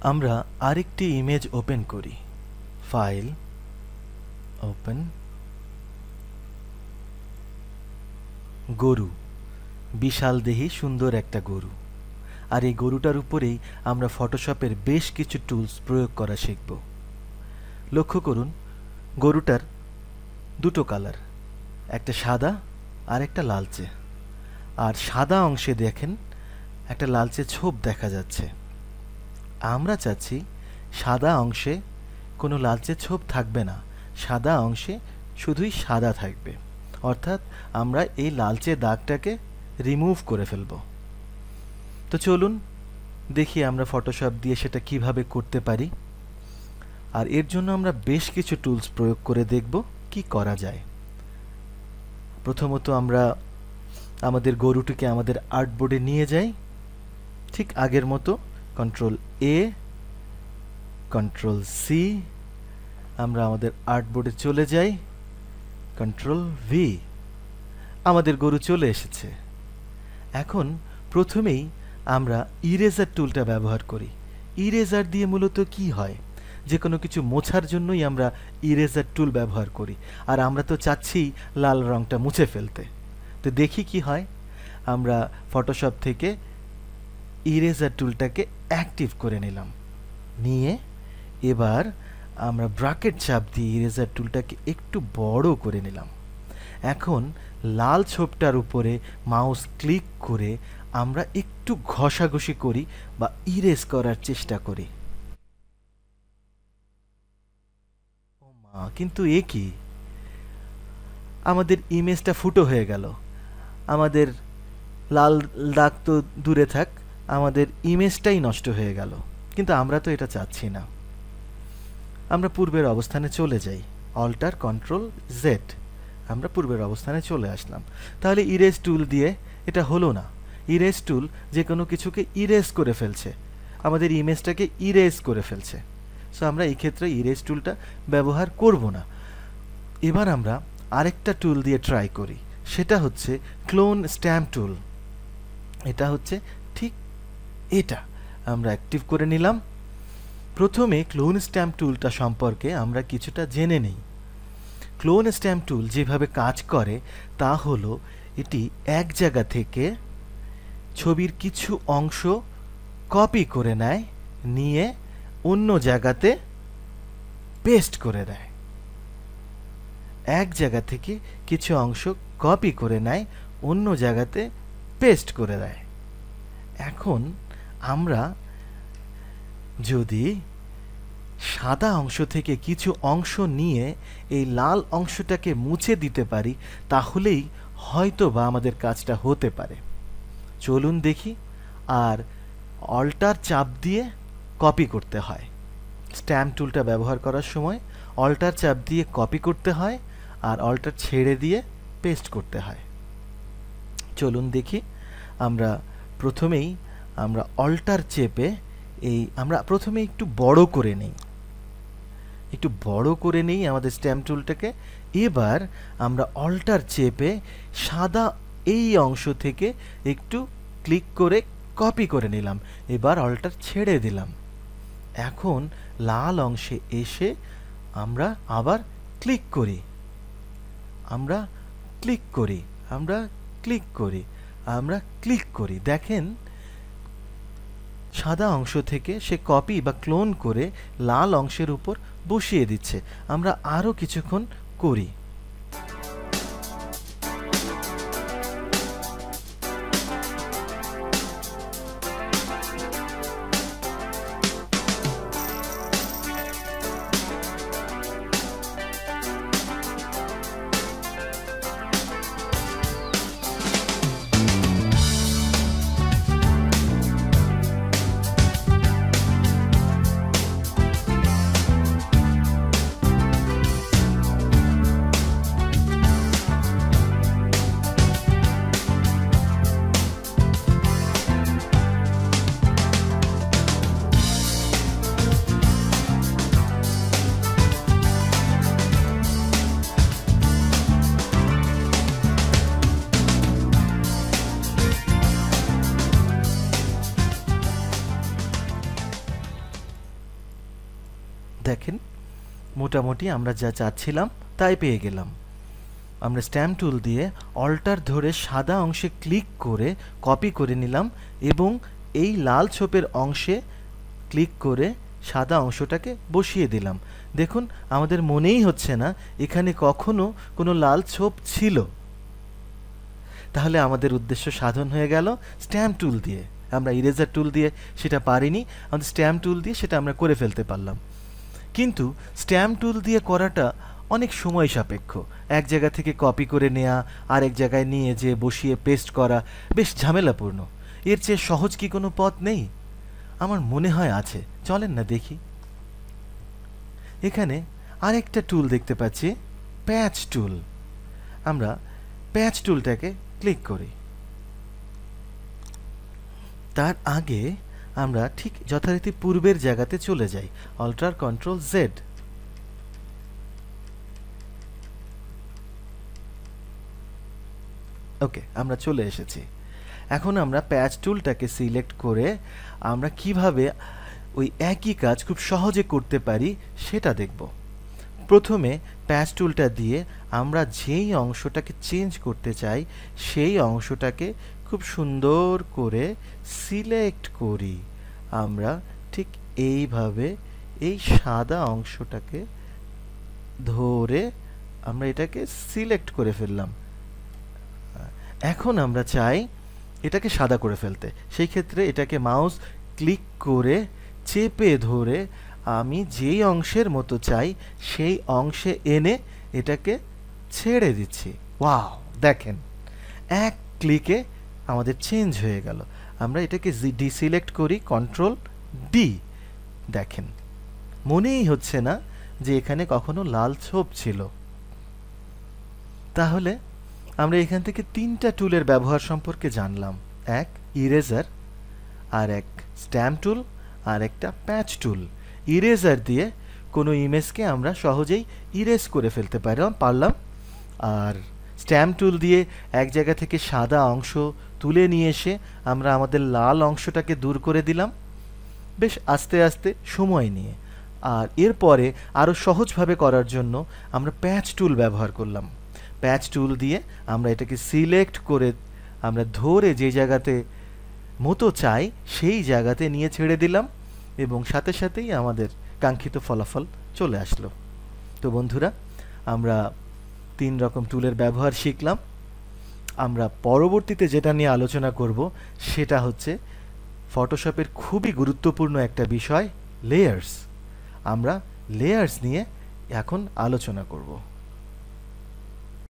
আমরা আরেকটি image open করি। ফাইল, ওপেন, গরু, বিশাল দেহী সুন্দর একটা গরু। আর এই গরুটার উপরেই আমরা ফটোশপের বেশ কিছু টুলস প্রয়োগ করা শিখব। লক্ষ্য করুন, গরুটার দুটো কালার, একটা সাদা আর একটা লালচে। আর সাদা অংশে দেখেন একটা লালচে ছোপ দেখা যাচ্ছে। আমরা চাচ্ছি সাদা অংশে কোনো লালচে ছোপ থাকবে না, সাদা অংশে শুধুই সাদা থাকবে। অর্থাৎ আমরা এই লালচে দাগটাকে রিমুভ করে ফেলব। তো চলুন দেখি আমরা ফটোশপ দিয়ে সেটা কিভাবে করতে পারি। আর এর জন্য আমরা বেশ কিছু টুলস প্রয়োগ করে দেখব কি করা যায়। প্রথমত আমরা আমাদের গরুটিকে আমাদের আর্টবোর্ডে নিয়ে যাই, ঠিক আগের মতো কন্ট্রোল এ, কন্ট্রোল সি। আমরা আমাদের আর্টবোর্ডে চলে যাই, কন্ট্রোল ভি। আমাদের গরু চলে এসেছে। এখন প্রথমেই আমরা ইরেজার টুলটা ব্যবহার করি। ইরেজার দিয়ে মূলত কি হয়, যে কোনো কিছু মোছার জন্যই আমরা ইরেজার টুল ব্যবহার করি। আর আমরা তো চাচ্ছি লাল রঙটা মুছে ফেলতে। তো দেখি কি হয়। আমরা ফটোশপ থেকে ইরেজার টুলটাকে অ্যাক্টিভ করে নিলাম, নিয়ে এবার আমরা ব্র্যাকেট চাপ দিয়ে ইরেজার টুলটাকে একটু বড় করে নিলাম। এখন লাল ছোপটার উপরে মাউস ক্লিক করে আমরা একটু ঘষাঘষি করি বা ইরেজ করার চেষ্টা করি। কিন্তু এ কি, আমাদের ইমেজটা ফুটো হয়ে গেল। আমাদের লাল দাগ তো দূরে থাক, আমাদের ইমেজটাই নষ্ট হয়ে গেল। কিন্তু আমরা তো এটা চাচ্ছি না। আমরা পূর্বের অবস্থানে চলে যাই, অল্টার কন্ট্রোল জেড। আমরা পূর্বের অবস্থানে চলে আসলাম। তাহলে ইরেজ টুল দিয়ে এটা হলো না। ইরেজ টুল যে কোনো কিছুকে ইরেজ করে ফেলছে, আমাদের ইমেজটাকে ইরেজ করে ফেলছে। সো আমরা এই ক্ষেত্রে ইরেজ টুলটা ব্যবহার করব না। এবার আমরা আরেকটা টুল দিয়ে ট্রাই করি, সেটা হচ্ছে ক্লোন স্ট্যাম্প টুল। এটা হচ্ছে ঠিক এটা, আমরা অ্যাক্টিভ করে নিলাম। প্রথমে ক্লোন স্ট্যাম্প টুলটা সম্পর্কে আমরা কিছুটা জেনে নিই। ক্লোন স্ট্যাম্প টুল যেভাবে কাজ করে তা হলো, এটি এক জায়গা থেকে ছবির কিছু অংশ কপি করে নেয়, নিয়ে অন্য জায়গাতে পেস্ট করে দেয়। এক জায়গা থেকে কিছু অংশ কপি করে নেয়, অন্য জায়গাতে পেস্ট করে দেয়। এখন আমরা যদি সাদা অংশ থেকে কিছু অংশ নিয়ে এই লাল অংশটাকে মুছে দিতে পারি, তাহলেই হয়তো বা আমাদের কাজটা হতে পারে। চলুন দেখি। আর অল্টার চাপ দিয়ে কপি করতে হয়। স্ট্যাম্প টুলটা ব্যবহার করার সময় অল্টার চাপ দিয়ে কপি করতে হয়, আর অল্টার ছেড়ে দিয়ে পেস্ট করতে হয়। চলুন দেখি। আমরা প্রথমেই অল্টার চেপে আমরা প্রথমে একটু বড় করে নিই, আমাদের স্ট্যাম্প টুলটাকে। এবার আমরা অল্টার চেপে সাদা এই অংশ থেকে একটু ক্লিক করে কপি করে নিলাম। এবার অল্টার ছেড়ে দিলাম। এখন লাল অংশে এসে আমরা আবার ক্লিক করি, দেখেন সাদা অংশ থেকে সে কপি বা ক্লোন করে লাল অংশের উপর বসিয়ে দিচ্ছে। আমরা আরও কিছুক্ষণ করি। দেখেন মোটামুটি আমরা যা চাচ্ছিলাম তাই পেয়ে গেলাম। আমরা স্ট্যাম্প টুল দিয়ে অল্টার ধরে সাদা অংশে ক্লিক করে কপি করে নিলাম এবং এই লাল ছোপের অংশে ক্লিক করে সাদা অংশটাকে বসিয়ে দিলাম। দেখুন আমাদের মনেই হচ্ছে না এখানে কখনো কোনো লাল ছোপ ছিল। তাহলে আমাদের উদ্দেশ্য সাধন হয়ে গেল স্ট্যাম্প টুল দিয়ে। আমরা ইরেজার টুল দিয়ে সেটা পারিনি, আমাদের স্ট্যাম্প টুল দিয়ে সেটা আমরা করে ফেলতে পারলাম। কিন্তু স্ট্যাম্প টুল দিয়ে করাটা অনেক সময় সাপেক্ষ। এক জায়গা থেকে কপি করে নেওয়া আরেক জায়গায় নিয়ে যে বসিয়ে পেস্ট করা বেশ ঝামেলাপূর্ণ। এর চেয়ে সহজ কি কোনো পথ নেই? আমার মনে হয় আছে, চলেন না দেখি। এখানে আরেকটা টুল দেখতে পাচ্ছি, প্যাচ টুল। আমরা প্যাচ টুলটাকে ক্লিক করি। তার আগে আমরা ঠিক যথারীতি পূর্বের জায়গাতে চলে যাই, অল্টার কন্ট্রোল জেড। ওকে, আমরা চলে এসেছি। এখন আমরা প্যাচ টুলটাকে সিলেক্ট করে আমরা কিভাবে ওই একই কাজ খুব সহজে করতে পারি সেটা দেখব। প্রথমে প্যাচ টুলটা দিয়ে আমরা যেই অংশটাকে চেঞ্জ করতে চাই সেই অংশটাকে খুব সুন্দর করে সিলেক্ট করি। আমরা ঠিক এইভাবে এই সাদা অংশটাকে ধরে আমরা এটাকে সিলেক্ট করে ফেললাম। এখন আমরা চাই এটাকে সাদা করে ফেলতে, সেই ক্ষেত্রে এটাকে মাউস ক্লিক করে চেপে ধরে আমি যেই অংশের মতো চাই সেই অংশে এনে এটাকে ছেড়ে দিচ্ছি। ওয়াও, দেখেন এক ক্লিকে আমাদের চেঞ্জ হয়ে গেল। আমরা এটাকে ডিসিলেক্ট করি, কন্ট্রোল ডি। দেখেন মনেই হচ্ছে না যে এখানে কখনো লাল ছোপ ছিল। তাহলে আমরা এখান থেকে তিনটা টুলের ব্যবহার সম্পর্কে জানলাম, এক ইরেজার, আর এক স্ট্যাম্প টুল, আর একটা প্যাচ টুল। ইরেজার দিয়ে কোনো ইমেজকে আমরা সহজেই ইরেজ করে ফেলতে পারলাম, আর স্ট্যাম্প টুল দিয়ে এক জায়গা থেকে সাদা অংশ তুলে নিয়ে এসে আমরা আমাদের লাল অংশটাকে দূর করে দিলাম বেশ আস্তে আস্তে সময় নিয়ে। আর এরপরে আরও সহজভাবে করার জন্য আমরা প্যাচ টুল ব্যবহার করলাম। প্যাচ টুল দিয়ে আমরা এটাকে সিলেক্ট করে আমরা ধরে যে জায়গাতে মতো চাই সেই জায়গাতে নিয়ে ছেড়ে দিলাম এবং সাথে সাথেই আমাদের কাঙ্ক্ষিত ফলাফল চলে আসলো। তো বন্ধুরা, আমরা 3 রকম টুলের ব্যবহার শিখলাম। আমরা পরবর্তীতে যেটা নিয়ে আলোচনা করব সেটা হচ্ছে ফটোশপের খুবই গুরুত্বপূর্ণ একটা বিষয়, লেয়ার্স। আমরা লেয়ার্স নিয়ে এখন আলোচনা করব।